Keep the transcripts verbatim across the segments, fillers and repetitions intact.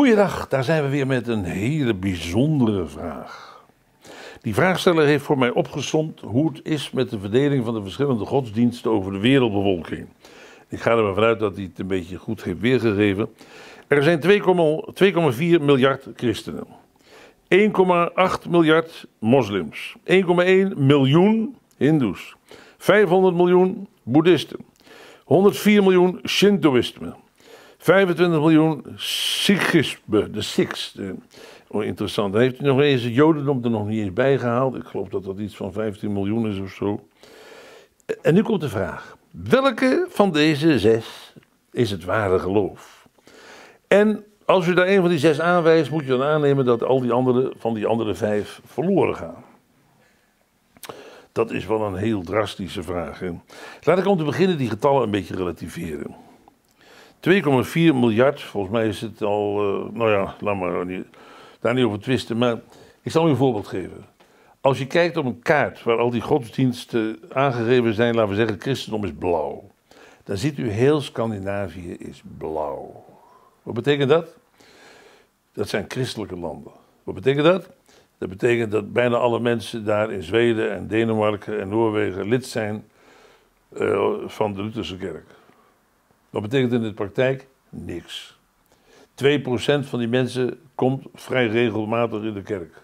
Goeiedag, daar zijn we weer met een hele bijzondere vraag. Die vraagsteller heeft voor mij opgesomd hoe het is met de verdeling van de verschillende godsdiensten over de wereldbevolking. Ik ga er maar vanuit dat hij het een beetje goed heeft weergegeven. Er zijn twee komma vier miljard christenen, één komma acht miljard moslims, één komma één miljoen hindoes, vijfhonderd miljoen boeddhisten, honderdvier miljoen shintoïsmen, vijfentwintig miljoen sikhisme, de Sikhs. De, oh, interessant. Dan heeft u nog eens het jodendom er nog niet eens bijgehaald. Ik geloof dat dat iets van vijftien miljoen is of zo. En nu komt de vraag. Welke van deze zes is het ware geloof? En als u daar een van die zes aanwijst, moet je dan aannemen dat al die andere van die andere vijf verloren gaan. Dat is wel een heel drastische vraag. Hè? Laat ik om te beginnen die getallen een beetje relativeren. twee komma vier miljard, volgens mij is het al, uh, nou ja, laat maar niet, daar niet over twisten, maar ik zal u een voorbeeld geven. Als je kijkt op een kaart waar al die godsdiensten aangegeven zijn, laten we zeggen, het christendom is blauw. Dan ziet u heel Scandinavië is blauw. Wat betekent dat? Dat zijn christelijke landen. Wat betekent dat? Dat betekent dat bijna alle mensen daar in Zweden en Denemarken en Noorwegen lid zijn uh, van de Lutherse kerk. Wat betekent in de praktijk? Niks. twee procent van die mensen komt vrij regelmatig in de kerk.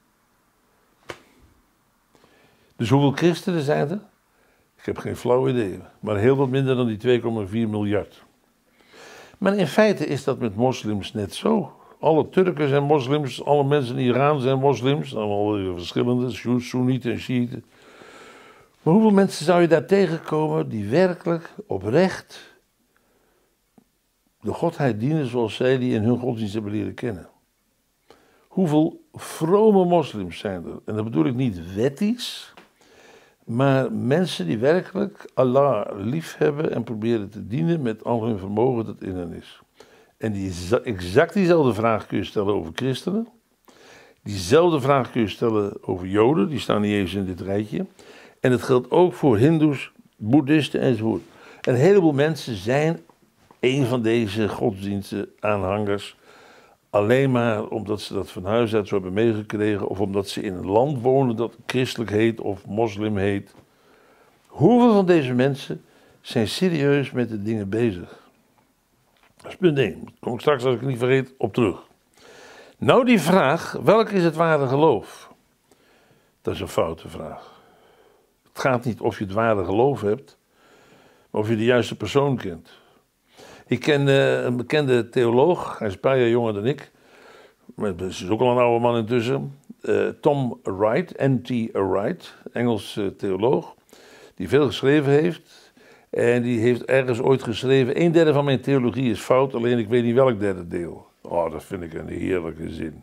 Dus hoeveel christenen zijn er? Ik heb geen flauw idee, maar heel wat minder dan die twee komma vier miljard. Maar in feite is dat met moslims net zo. Alle Turken zijn moslims, alle mensen in Iran zijn moslims, allemaal verschillende, Soenieten en Shiiten. Maar hoeveel mensen zou je daar tegenkomen die werkelijk oprecht de godheid dienen zoals zij die in hun godsdienst hebben leren kennen? Hoeveel vrome moslims zijn er? En dat bedoel ik niet wettisch, maar mensen die werkelijk Allah lief hebben en proberen te dienen met al hun vermogen dat in hen is. En die, exact diezelfde vraag kun je stellen over christenen. Diezelfde vraag kun je stellen over joden, die staan niet eens in dit rijtje. En het geldt ook voor hindoes, boeddhisten enzovoort. En een heleboel mensen zijn een van deze godsdiensten aanhangers alleen maar omdat ze dat van huis uit zo hebben meegekregen of omdat ze in een land wonen dat christelijk heet of moslim heet. Hoeveel van deze mensen zijn serieus met de dingen bezig? Dat is punt één. Daar kom ik straks, als ik het niet vergeet, op terug. Nou, die vraag, welk is het ware geloof? Dat is een foute vraag. Het gaat niet of je het ware geloof hebt, maar of je de juiste persoon kent. Ik ken uh, een bekende theoloog, hij is een paar jaar jonger dan ik, maar hij is ook al een oude man intussen. Uh, Tom Wright, N T Wright, Engels uh, theoloog, die veel geschreven heeft. En die heeft ergens ooit geschreven, een derde van mijn theologie is fout, alleen ik weet niet welk derde deel. Oh, dat vind ik een heerlijke zin.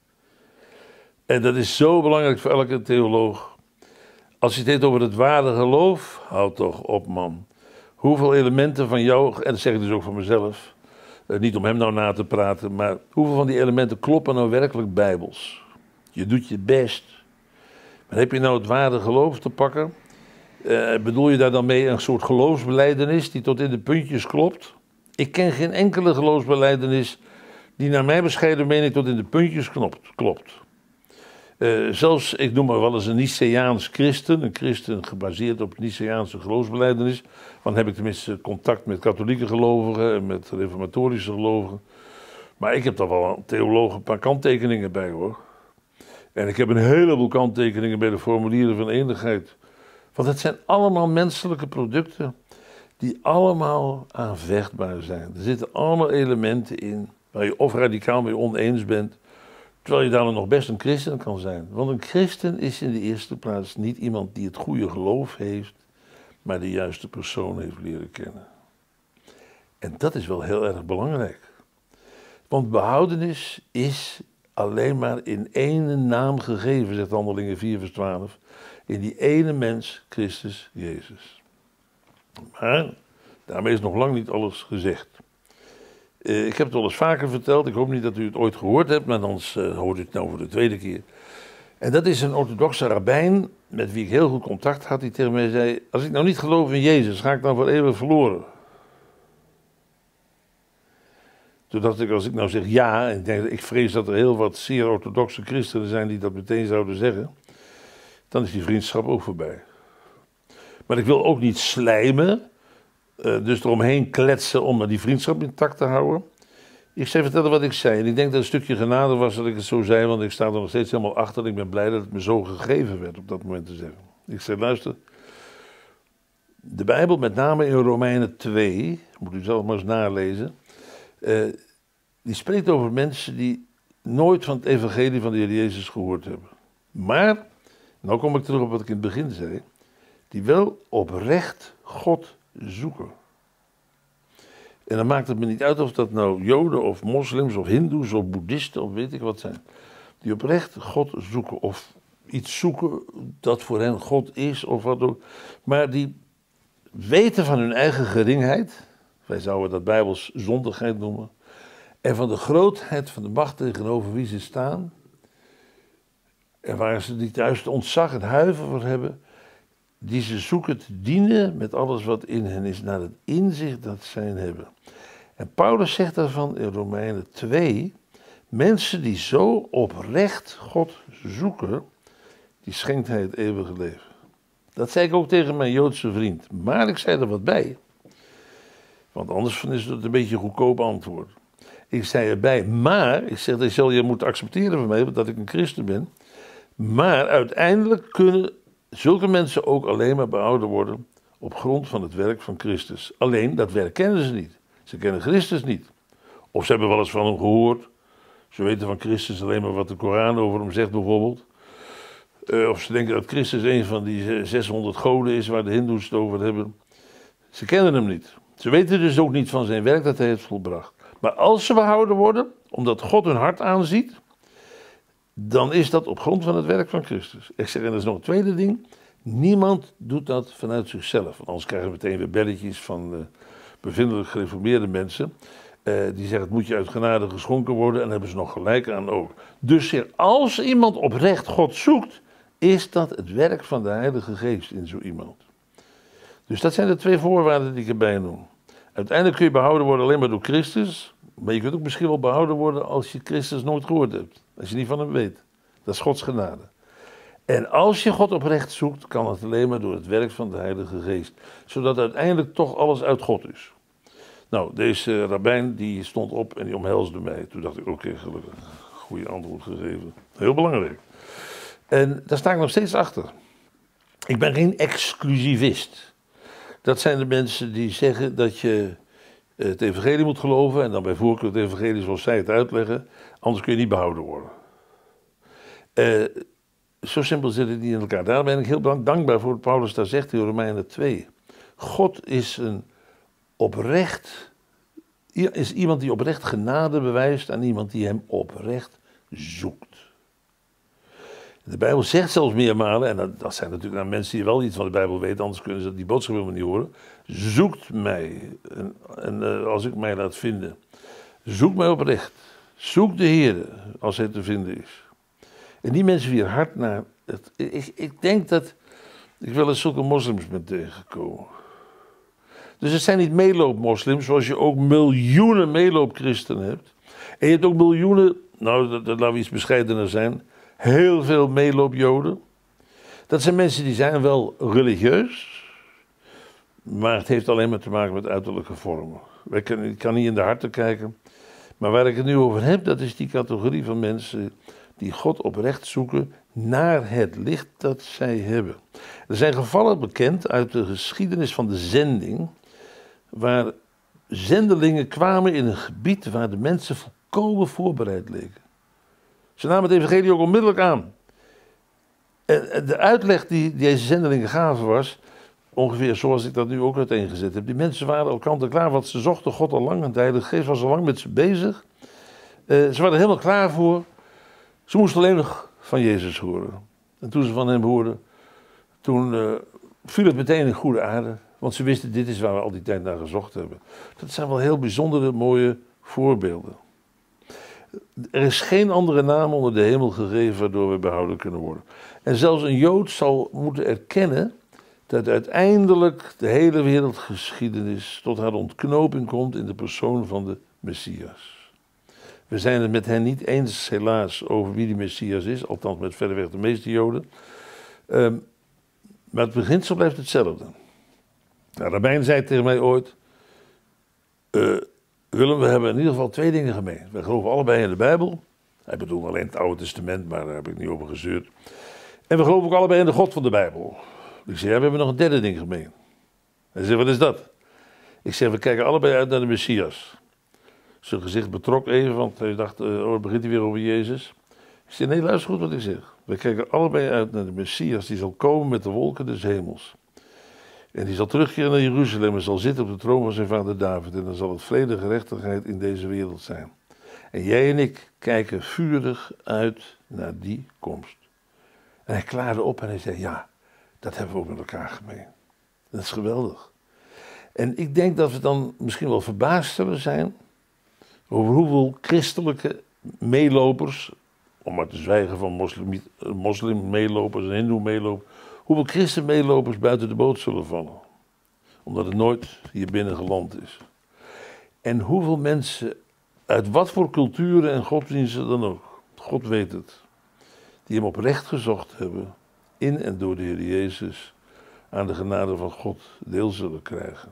En dat is zo belangrijk voor elke theoloog. Als je het heeft over het ware geloof, houd toch op, man. Hoeveel elementen van jou, en dat zeg ik dus ook van mezelf, eh, niet om hem nou na te praten, maar hoeveel van die elementen kloppen nou werkelijk bijbels? Je doet je best. Maar heb je nou het ware geloof te pakken? Uh, bedoel je daar dan mee een soort geloofsbelijdenis die tot in de puntjes klopt? Ik ken geen enkele geloofsbelijdenis die naar mijn bescheiden mening tot in de puntjes klopt. klopt. Uh, zelfs, ik noem maar wel eens een Niceaans christen, een christen gebaseerd op Niceaanse geloofsbelijdenis. Dan heb ik tenminste contact met katholieke gelovigen en met reformatorische gelovigen. Maar ik heb daar wel een theoloog een paar kanttekeningen bij, hoor. En ik heb een heleboel kanttekeningen bij de formulieren van eenigheid. Want het zijn allemaal menselijke producten die allemaal aanvechtbaar zijn. Er zitten allemaal elementen in waar je of radicaal mee oneens bent, terwijl je daar nog best een christen kan zijn. Want een christen is in de eerste plaats niet iemand die het goede geloof heeft, maar de juiste persoon heeft leren kennen. En dat is wel heel erg belangrijk. Want behoudenis is alleen maar in één naam gegeven, zegt Handelingen vier vers twaalf. In die ene mens, Christus Jezus. Maar daarmee is nog lang niet alles gezegd. Uh, ik heb het al eens vaker verteld, ik hoop niet dat u het ooit gehoord hebt, maar anders uh, hoort u het nou voor de tweede keer. En dat is een orthodoxe rabbijn, met wie ik heel goed contact had, die tegen mij zei, als ik nou niet geloof in Jezus, ga ik dan voor eeuwig verloren? Toen dacht ik, als ik nou zeg ja, en ik, denk, ik vrees dat er heel wat zeer orthodoxe christenen zijn die dat meteen zouden zeggen, dan is die vriendschap ook voorbij. Maar ik wil ook niet slijmen, uh, dus eromheen kletsen om die vriendschap intact te houden. Ik zei vertellen wat ik zei en ik denk dat een stukje genade was dat ik het zo zei, want ik sta er nog steeds helemaal achter en ik ben blij dat het me zo gegeven werd op dat moment te zeggen. Ik zei, luister, de Bijbel, met name in Romeinen twee, moet u zelf maar eens nalezen, uh, die spreekt over mensen die nooit van het evangelie van de Heer Jezus gehoord hebben. Maar, nou kom ik terug op wat ik in het begin zei, die wel oprecht God zoeken. En dan maakt het me niet uit of dat nou Joden of moslims of hindoes of boeddhisten of weet ik wat zijn. Die oprecht God zoeken of iets zoeken dat voor hen God is of wat ook. Maar die weten van hun eigen geringheid, wij zouden dat Bijbels zondigheid noemen, en van de grootheid van de macht tegenover wie ze staan, en waar ze niet juist ontzag en huiver voor hebben, die ze zoeken te dienen met alles wat in hen is, naar het inzicht dat zij hebben. En Paulus zegt daarvan in Romeinen twee, mensen die zo oprecht God zoeken, die schenkt hij het eeuwige leven. Dat zei ik ook tegen mijn Joodse vriend, maar ik zei er wat bij. Want anders is het een beetje een goedkoop antwoord. Ik zei erbij, maar, ik zeg, dat zal je moeten accepteren van mij, dat ik een christen ben. Maar uiteindelijk kunnen zulke mensen ook alleen maar behouden worden op grond van het werk van Christus. Alleen, dat werk kennen ze niet. Ze kennen Christus niet. Of ze hebben wel eens van hem gehoord. Ze weten van Christus alleen maar wat de Koran over hem zegt bijvoorbeeld. Uh, of ze denken dat Christus een van die zeshonderd goden is waar de hindoes het over hebben. Ze kennen hem niet. Ze weten dus ook niet van zijn werk dat hij heeft volbracht. Maar als ze behouden worden, omdat God hun hart aanziet, dan is dat op grond van het werk van Christus. Ik zeg, en dat is nog een tweede ding. Niemand doet dat vanuit zichzelf. Want anders krijgen we meteen weer belletjes van uh, bevindelijk gereformeerde mensen. Uh, die zeggen, het moet je uit genade geschonken worden. En daar hebben ze nog gelijk aan ook. Dus als iemand oprecht God zoekt, is dat het werk van de Heilige Geest in zo iemand. Dus dat zijn de twee voorwaarden die ik erbij noem. Uiteindelijk kun je behouden worden alleen maar door Christus. Maar je kunt ook misschien wel behouden worden als je Christus nooit gehoord hebt. Als je niet van hem weet. Dat is Gods genade. En als je God oprecht zoekt, kan het alleen maar door het werk van de Heilige Geest. Zodat uiteindelijk toch alles uit God is. Nou, deze rabbijn die stond op en die omhelsde mij. Toen dacht ik, oké, okay, gelukkig. Goede antwoord gegeven. Heel belangrijk. En daar sta ik nog steeds achter. Ik ben geen exclusivist. Dat zijn de mensen die zeggen dat je het evangelie moet geloven en dan bij voorkeur het evangelie zoals zij het uitleggen, anders kun je niet behouden worden. Uh, zo simpel zit het niet in elkaar. Daar ben ik heel dankbaar voor wat Paulus daar zegt in Romeinen twee. God is een oprecht, is iemand die oprecht genade bewijst aan iemand die hem oprecht zoekt. De Bijbel zegt zelfs meermalen, en dat, dat zijn natuurlijk nou mensen die wel iets van de Bijbel weten, anders kunnen ze die boodschap helemaal niet horen. Zoekt mij, en, en uh, als ik mij laat vinden, zoek mij oprecht. Zoek de Heer als hij te vinden is. En die mensen weer hard naar, het, ik, ik denk dat ik wel eens zulke moslims ben tegengekomen. Dus het zijn niet meeloopmoslims, zoals je ook miljoenen meeloopchristenen hebt. En je hebt ook miljoenen, nou dat, dat laten we iets bescheidener zijn, heel veel meeloopjoden. Dat zijn mensen die zijn wel religieus, maar het heeft alleen maar te maken met uiterlijke vormen. Ik kan, ik kan niet in de harten kijken, maar waar ik het nu over heb, dat is die categorie van mensen die God oprecht zoeken naar het licht dat zij hebben. Er zijn gevallen bekend uit de geschiedenis van de zending, waar zendelingen kwamen in een gebied waar de mensen volkomen voorbereid leken. Ze namen het evangelie ook onmiddellijk aan. En de uitleg die deze zendelingen gaven was, ongeveer zoals ik dat nu ook uiteengezet heb. Die mensen waren al kant en klaar, want ze zochten God al lang. En de Heilige Geest was al lang met ze bezig. Uh, ze waren er helemaal klaar voor. Ze moesten alleen nog van Jezus horen. En toen ze van hem hoorden, toen uh, viel het meteen in goede aarde. Want ze wisten, dit is waar we al die tijd naar gezocht hebben. Dat zijn wel heel bijzondere, mooie voorbeelden. Er is geen andere naam onder de hemel gegeven waardoor we behouden kunnen worden. En zelfs een Jood zal moeten erkennen dat uiteindelijk de hele wereldgeschiedenis tot haar ontknoping komt in de persoon van de Messias. We zijn het met hen niet eens, helaas, over wie die Messias is. Althans, met verreweg de meeste Joden. Um, maar het beginsel blijft hetzelfde. Nou, Rabijn zei tegen mij ooit... Uh, Willem, we hebben in ieder geval twee dingen gemeen. We geloven allebei in de Bijbel. Hij bedoelt alleen het Oude Testament, maar daar heb ik niet over gezeurd. En we geloven ook allebei in de God van de Bijbel. Ik zei, ja, we hebben nog een derde ding gemeen. Hij zei, wat is dat? Ik zeg, we kijken allebei uit naar de Messias. Zijn gezicht betrok even, want hij dacht, uh, oh, begint hij weer over Jezus. Ik zei, nee, luister goed wat ik zeg. We kijken allebei uit naar de Messias, die zal komen met de wolken des hemels. En die zal terugkeren naar Jeruzalem en zal zitten op de troon van zijn vader David. En dan zal het vrede en gerechtigheid in deze wereld zijn. En jij en ik kijken vurig uit naar die komst. En hij klaarde op en hij zei, ja, dat hebben we ook met elkaar gemeen. Dat is geweldig. En ik denk dat we dan misschien wel verbaasd zullen zijn over hoeveel christelijke meelopers, om maar te zwijgen van moslim, moslim meelopers en hindoe meelopers, hoeveel christen meelopers buiten de boot zullen vallen. Omdat het nooit hier binnen geland is. En hoeveel mensen, uit wat voor culturen en godsdiensten dan ook, God weet het, die hem oprecht gezocht hebben, in en door de Heer Jezus, aan de genade van God deel zullen krijgen.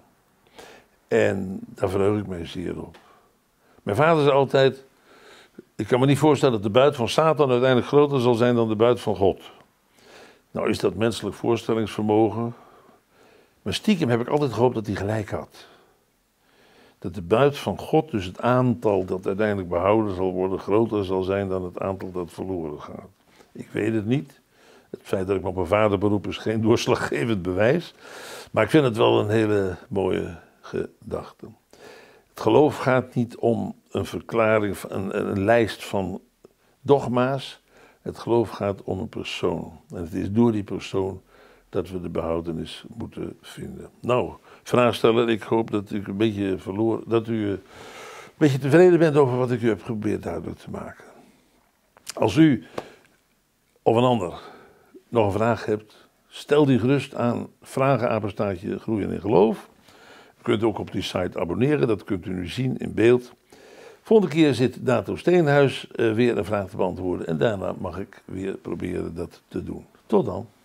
En daar verheug ik mij zeer op. Mijn vader zei altijd, ik kan me niet voorstellen dat de buit van Satan uiteindelijk groter zal zijn dan de buit van God. Nou is dat menselijk voorstellingsvermogen, maar stiekem heb ik altijd gehoopt dat hij gelijk had. Dat de buit van God, dus het aantal dat uiteindelijk behouden zal worden, groter zal zijn dan het aantal dat verloren gaat. Ik weet het niet. Het feit dat ik me op mijn vader beroep is geen doorslaggevend bewijs. Maar ik vind het wel een hele mooie gedachte. Het geloof gaat niet om een verklaring, een, een lijst van dogma's. Het geloof gaat om een persoon. En het is door die persoon dat we de behoudenis moeten vinden. Nou, vraag stellen. Ik hoop dat u een beetje verloren, dat u een beetje tevreden bent over wat ik u heb geprobeerd duidelijk te maken. Als u of een ander nog een vraag hebt, stel die gerust aan vragenapenstaartje Groeien in Geloof. U kunt ook op die site abonneren, dat kunt u nu zien in beeld. Volgende keer zit Dato Steenhuis uh, weer een vraag te beantwoorden en daarna mag ik weer proberen dat te doen. Tot dan.